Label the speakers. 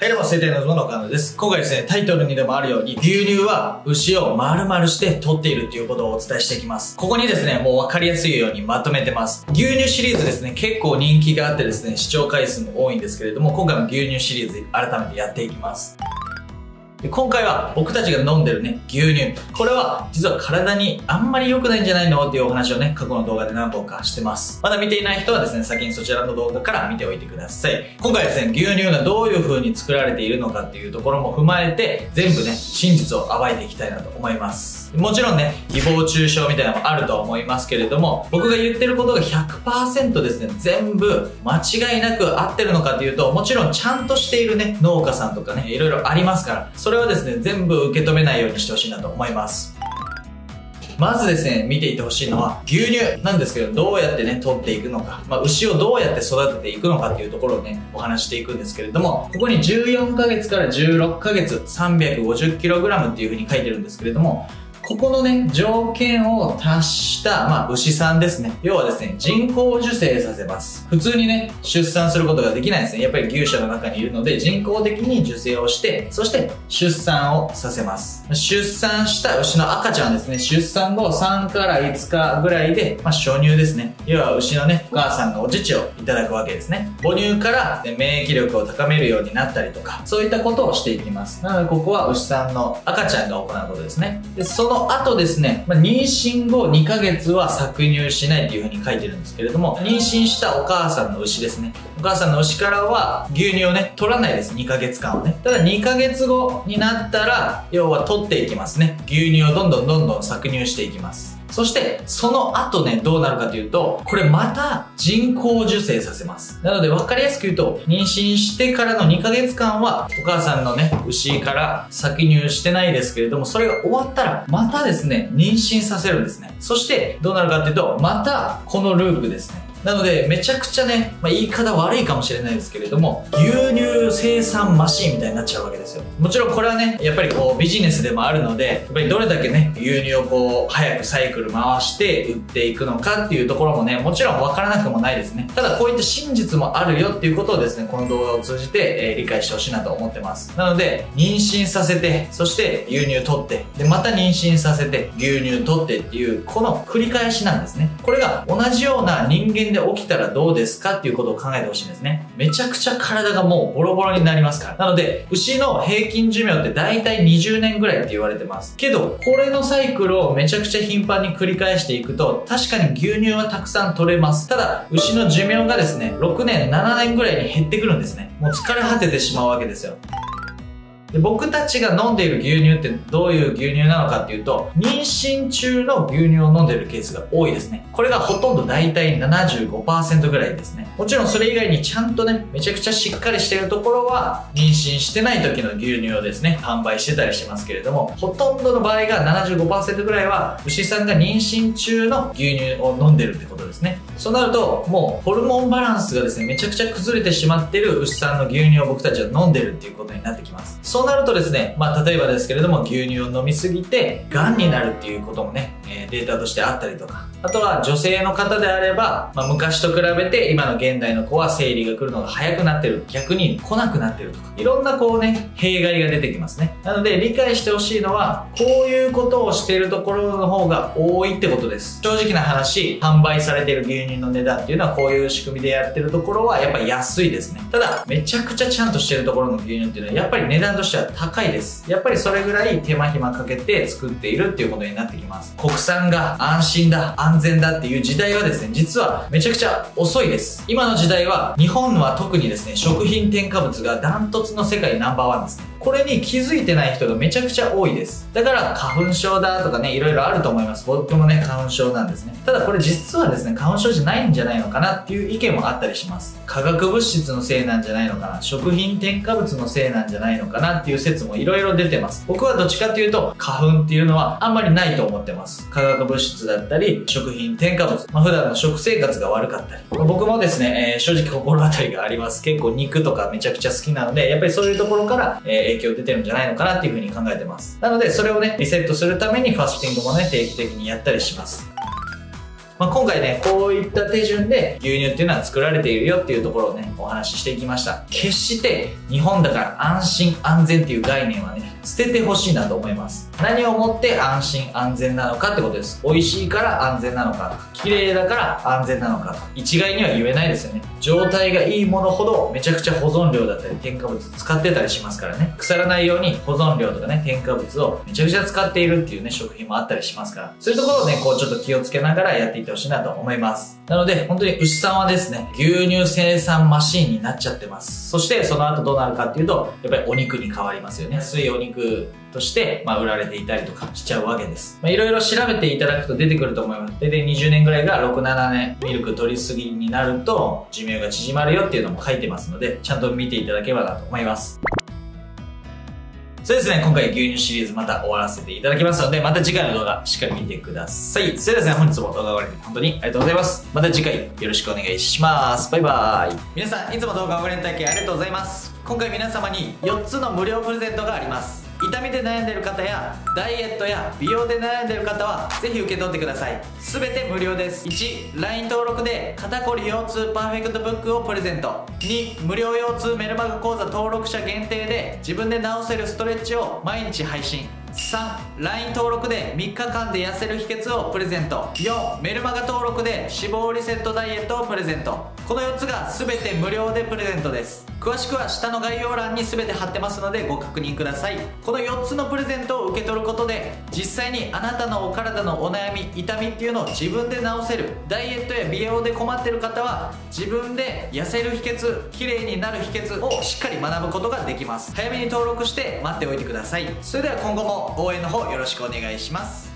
Speaker 1: はい、どうも、生体のズボンの岡野です。今回ですね、タイトルにでもあるように、牛乳は牛を丸々して取っているっていうことをお伝えしていきます。ここにですね、もう分かりやすいようにまとめてます。牛乳シリーズですね、結構人気があってですね、視聴回数も多いんですけれども、今回も牛乳シリーズ改めてやっていきます。で今回は僕たちが飲んでるね、牛乳。これは実は体にあんまり良くないんじゃないのっていうお話をね、過去の動画で何本かしてます。まだ見ていない人はですね、先にそちらの動画から見ておいてください。今回ですね、牛乳がどういう風に作られているのかっていうところも踏まえて、全部ね、真実を暴いていきたいなと思います。もちろんね、誹謗中傷みたいなのもあるとは思いますけれども、僕が言ってることが 100% ですね、全部間違いなく合ってるのかっていうと、もちろんちゃんとしているね、農家さんとかね、いろいろありますから、それはですね、全部受け止めないようにしてほしいなと思います。まずですね、見ていてほしいのは牛乳なんですけど、どうやってね、取っていくのか、牛をどうやって育てていくのかっていうところをね、お話していくんですけれども、ここに14ヶ月から16ヶ月 350kg っていう風に書いてるんですけれども、ここのね、条件を達した、牛さんですね。要はですね、人工授精させます。普通にね、出産することができないですね。やっぱり牛舎の中にいるので、人工的に受精をして、そして出産をさせます。出産した牛の赤ちゃんはですね、出産後3から5日ぐらいで、初乳ですね。要は牛のね、お母さんがお乳をいただくわけですね。母乳から、ね、免疫力を高めるようになったりとか、そういったことをしていきます。なので、ここは牛さんの赤ちゃんが行うことですね。で、その後ですね、妊娠後2ヶ月は搾乳しないっていう風に書いてるんですけれども、妊娠したお母さんの牛ですね。お母さんの牛からは牛乳をね、取らないです。2ヶ月間はね。ただ2ヶ月後になったら、要は取っていきますね。牛乳をどんどん搾乳していきます。そして、その後ね、どうなるかというと、これまた人工授精させます。なので分かりやすく言うと、妊娠してからの2ヶ月間は、お母さんのね、牛から搾乳してないですけれども、それが終わったら、またですね、妊娠させるんですね。そして、どうなるかっていうと、またこのループですね。なので、めちゃくちゃね、言い方悪いかもしれないですけれども、牛乳生産マシーンみたいになっちゃうわけですよ。もちろんこれはね、やっぱりこうビジネスでもあるので、やっぱりどれだけね、牛乳をこう、早くサイクル回して売っていくのかっていうところもね、もちろんわからなくもないですね。ただこういった真実もあるよっていうことをですね、この動画を通じて、理解してほしいなと思ってます。なので、妊娠させて、そして牛乳取って、で、また妊娠させて、牛乳取ってっていう、この繰り返しなんですね。これが同じような人間で起きたらどうですかっていうことを考えてほしいんですね。めちゃくちゃ体がもうボロボロになりますから。なので、牛の平均寿命って大体20年ぐらいって言われてます。けど、これのサイクルをめちゃくちゃ頻繁に繰り返していくと、確かに牛乳はたくさん取れます。ただ、牛の寿命がですね、6年、7年ぐらいに減ってくるんですね。もう疲れ果ててしまうわけですよ。で僕たちが飲んでいる牛乳ってどういう牛乳なのかっていうと、妊娠中の牛乳を飲んでいるケースが多いですね。これがほとんど大体 75% ぐらいですね。もちろんそれ以外にちゃんとね、めちゃくちゃしっかりしているところは、妊娠してない時の牛乳をですね、販売してたりしますけれども、ほとんどの場合が 75% ぐらいは、牛さんが妊娠中の牛乳を飲んでるってことですね。そうなると、もうホルモンバランスがですね、めちゃくちゃ崩れてしまってる牛さんの牛乳を僕たちは飲んでるっていうことになってきます。そうなるとですね、例えばですけれども、牛乳を飲みすぎて、癌になるっていうこともね、データとしてあったりとか、あとは女性の方であれば、昔と比べて今の現代の子は生理が来るのが早くなってる、逆に来なくなってるとか、いろんなこうね、弊害が出てきますね。なので理解してほしいのは、こういうことをしているところの方が多いってことです。正直な話、販売されている牛乳の値段っていうのはこういう仕組みでやってるところはやっぱり安いですね。ただ、めちゃくちゃちゃんとしてるところの牛乳っていうのはやっぱり値段としては高いです。やっぱりそれぐらい手間暇かけて作っているっていうことになってきます。国産が安心だ、安全だっていう時代はですね、実はめちゃくちゃ遅いです。今の時代は、日本は特にですね、食品添加物がダントツの世界ナンバーワンですね。これに気づいてない人がめちゃくちゃ多いです。だから花粉症だとかね、いろいろあると思います。僕もね、花粉症なんですね。ただこれ実はですね、花粉症じゃないんじゃないのかなっていう意見もあったりします。化学物質のせいなんじゃないのかな、食品添加物のせいなんじゃないのかなっていう説もいろいろ出てます。僕はどっちかっていうと、花粉っていうのはあんまりないと思ってます。化学物質だったり、食品添加物、普段の食生活が悪かったり。僕もですね、正直心当たりがあります。結構肉とかめちゃくちゃ好きなので、やっぱりそういうところから、影響出てるんじゃないのかなっていうふうに考えてます。なので、それをね、リセットするためにファスティングもね、定期的にやったりします。 今回ね、こういった手順で牛乳っていうのは作られているよっていうところをね、お話ししていきました。決して日本だから安心安全っていう概念はね、捨ててほしいなと思います。何をもって安心安全なのかってことです。美味しいから安全なのか、綺麗だから安全なのか、一概には言えないですよね。状態がいいものほどめちゃくちゃ保存料だったり添加物使ってたりしますからね。腐らないように保存料とかね、添加物をめちゃくちゃ使っているっていうね、食品もあったりしますから、そういうところをね、こうちょっと気をつけながらやっていってほしいなと思います。なので、本当に牛さんはですね、牛乳生産マシーンになっちゃってます。そしてその後どうなるかっていうと、やっぱりお肉に変わりますよね。安いお肉として、売られていたりとかしちゃうわけです。いろいろ調べていただくと出てくると思います。大体20年ぐらいが6、7年、ミルク取りすぎになると寿命が縮まるよっていうのも書いてますので、ちゃんと見ていただければなと思います。そうですね、今回牛乳シリーズまた終わらせていただきますので、また次回の動画しっかり見てください。それではですね、本日も動画をご覧いただき本当にありがとうございます。また次回よろしくお願いします。バイバーイ。皆さん、いつも動画をご覧いただきありがとうございます。今回皆様に4つの無料プレゼントがあります。痛みで悩んでいる方やダイエットや美容で悩んでいる方はぜひ受け取ってください。すべて無料です。1、LINE 登録で肩こり腰痛パーフェクトブックをプレゼント。2、無料腰痛メルマガ講座登録者限定で自分で治せるストレッチを毎日配信。3、LINE 登録で3日間で痩せる秘訣をプレゼント。4、メルマガ登録で脂肪リセットダイエットをプレゼント。この4つが全て無料でプレゼントです。詳しくは下の概要欄に全て貼ってますのでご確認ください。この4つのプレゼントを受け取ることで実際にあなたのお体のお悩み痛みっていうのを自分で治せる。ダイエットや美容で困ってる方は自分で痩せる秘訣、綺麗になる秘訣をしっかり学ぶことができます。早めに登録して待っておいてください。それでは今後も応援の方よろしくお願いします。